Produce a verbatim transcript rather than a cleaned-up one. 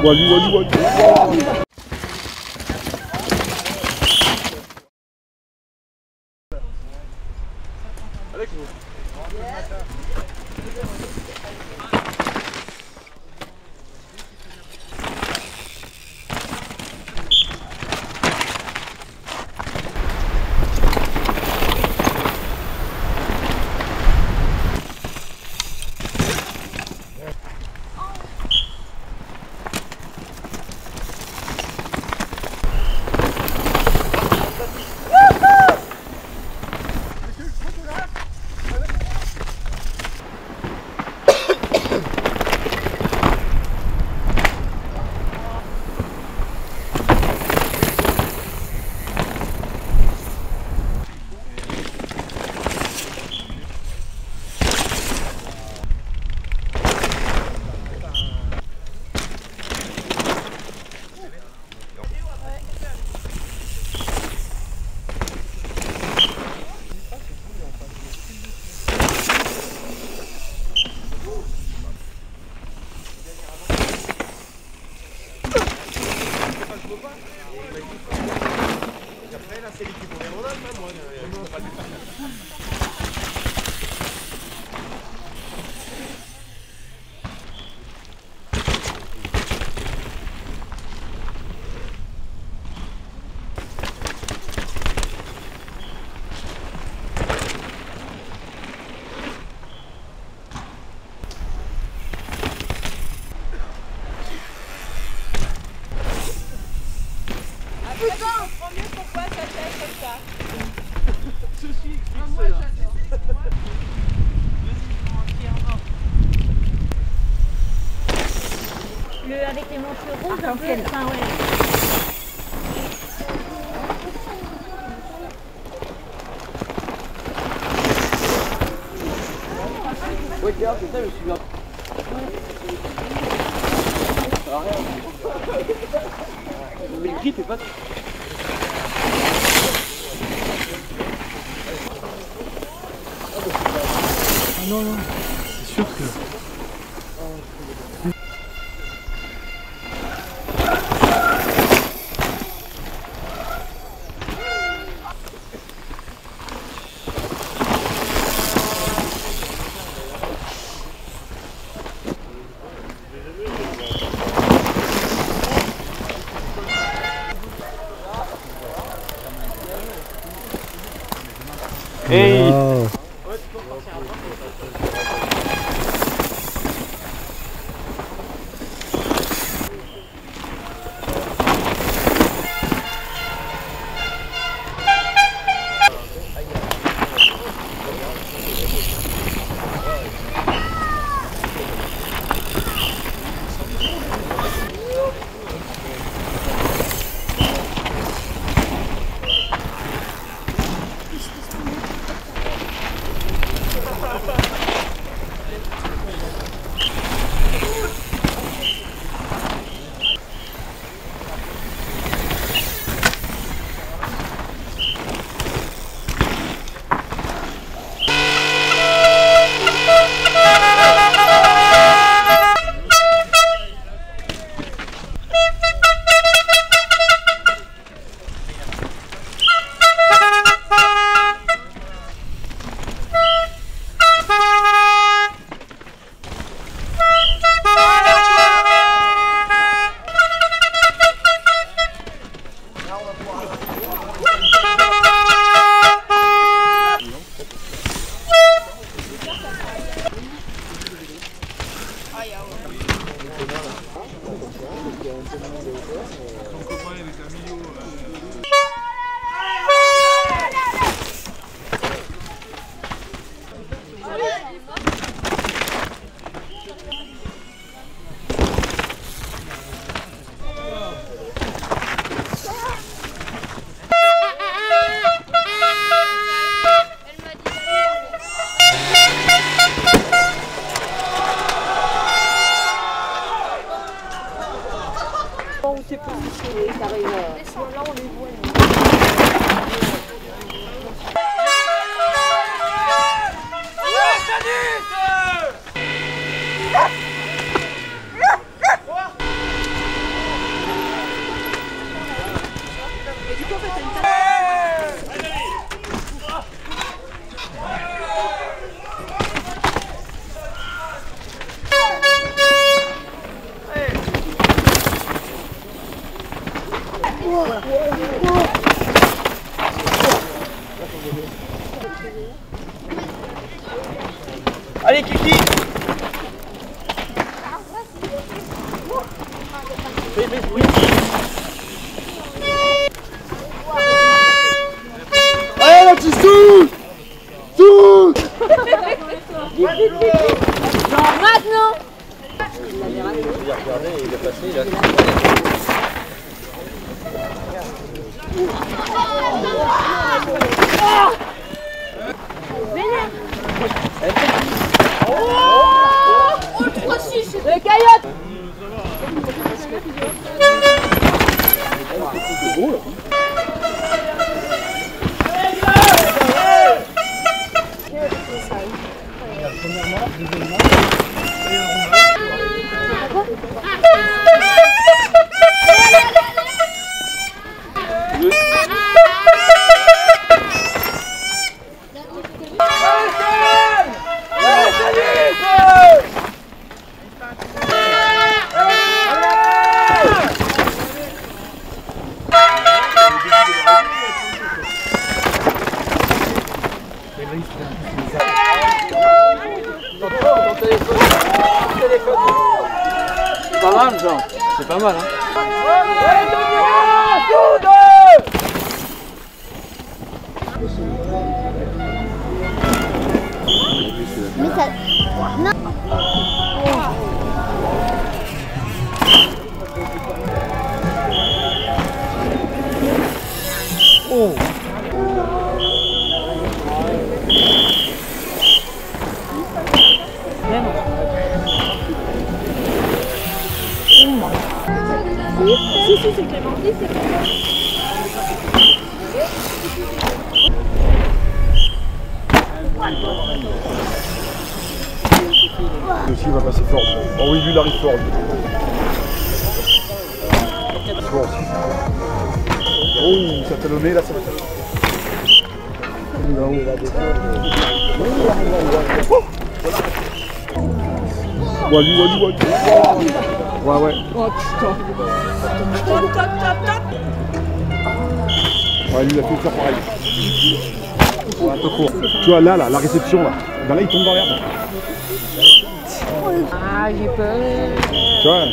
Wally, Wally, Wally. Alex, après là c'est l'équipe au Brioude, moi je peux pas le faire. Putain, on comprend mieux pourquoi ça fait comme ça. Ceci, ah, moi j'adore. Le avec les manches rouges, un peu. Enfin, ouais. Ouais, regarde, c'est ça, je me souviens. Ça va rien. Mais le grip est pas... Ah non, non, c'est sûr que... Hey! Wow. On s'est positionné, ça arrive. Là on les voit. Allez là, tu sautes. Saute. Maintenant. Il a regardé, il est passé, il a... Oh, le trois six. Le caillotte. C'est beau là. C'est pas mal, genre. C'est pas mal, hein. Mais ça... Non. Oh. Si, si, c'est Clémentine, c'est Clémentine. Lui aussi il va passer fort. Oh oui, lui il arrive fort. Fort aussi. Oh, ça t'a donné là, ça va. Oh, lui, ouais, lui, ouais. Ouais, ouais. Oh putain. Top, top, top, top. Ouais, lui il a fait faire pareil. Ouais, un peu court. Tu vois là, là, la réception là. Ben là il tombe dans l'herbe. Ah, j'ai peur. Tu vois.